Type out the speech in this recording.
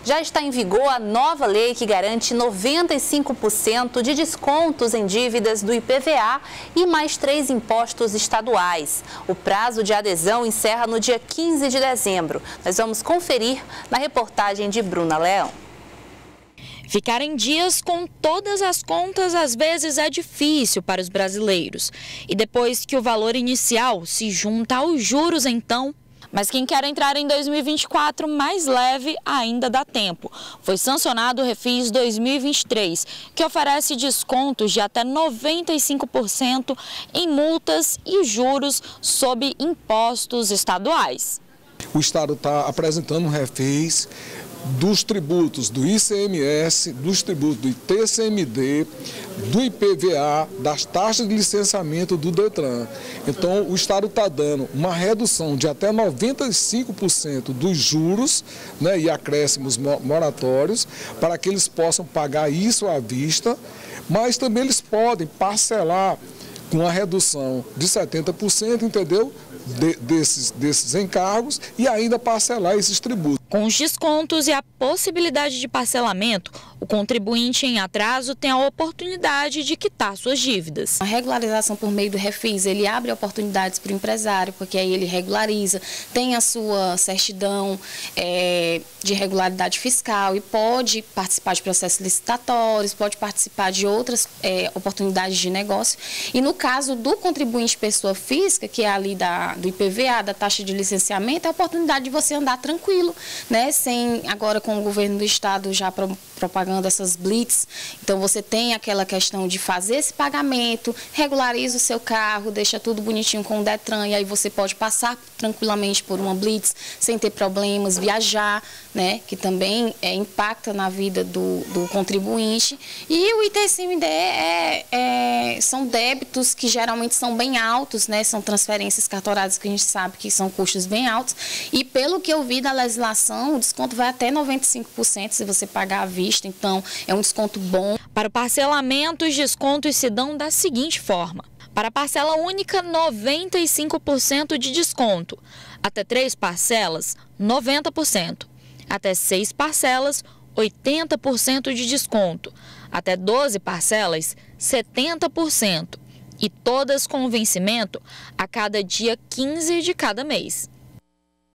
Já está em vigor a nova lei que garante 95% de descontos em dívidas do IPVA e mais 3 impostos estaduais. O prazo de adesão encerra no dia 15 de dezembro. Nós vamos conferir na reportagem de Bruna Leão. Ficar em dias com todas as contas às vezes é difícil para os brasileiros. E depois que o valor inicial se junta aos juros, então... Mas quem quer entrar em 2024 mais leve ainda dá tempo. Foi sancionado o Refis 2023, que oferece descontos de até 95% em multas e juros sob impostos estaduais. O Estado está apresentando um refis dos tributos do ICMS, dos tributos do ITCMD, do IPVA, das taxas de licenciamento do Detran. Então, o Estado está dando uma redução de até 95% dos juros, né, e acréscimos moratórios, para que eles possam pagar isso à vista, mas também eles podem parcelar com a redução de 70%, entendeu? Desses encargos e ainda parcelar esses tributos. Com os descontos e a possibilidade de parcelamento, o contribuinte em atraso tem a oportunidade de quitar suas dívidas. A regularização por meio do Refis, ele abre oportunidades para o empresário, porque aí ele regulariza, tem a sua certidão de regularidade fiscal e pode participar de processos licitatórios, pode participar de outras oportunidades de negócio. E no caso do contribuinte pessoa física, que é ali do IPVA, da taxa de licenciamento, é a oportunidade de você andar tranquilo, né? Sem, agora com o governo do estado já propagando essas blitz, então você tem aquela questão de fazer esse pagamento, regulariza o seu carro, deixa tudo bonitinho com o Detran e aí você pode passar tranquilamente por uma blitz sem ter problemas, viajar, né? Que também impacta na vida do contribuinte. E o ITCMD são débitos que geralmente são bem altos, né? São transferências cartoradas que a gente sabe que são custos bem altos e pelo que eu vi da legislação, o desconto vai até 95% se você pagar à vista, então é um desconto bom. Para o parcelamento, os descontos se dão da seguinte forma. Para a parcela única, 95% de desconto. Até 3 parcelas, 90%. Até 6 parcelas, 80% de desconto. Até 12 parcelas, 70%. E todas com vencimento a cada dia 15 de cada mês.